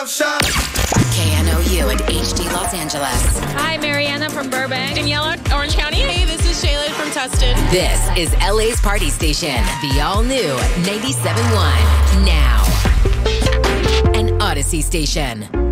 shot. KNOU and HD Los Angeles. Hi, Mariana from Burbank. Daniela, Orange County. Hey, this is Shayla from Tustin. This is LA's party station, the all-new 97.1. Now. An Audacy station.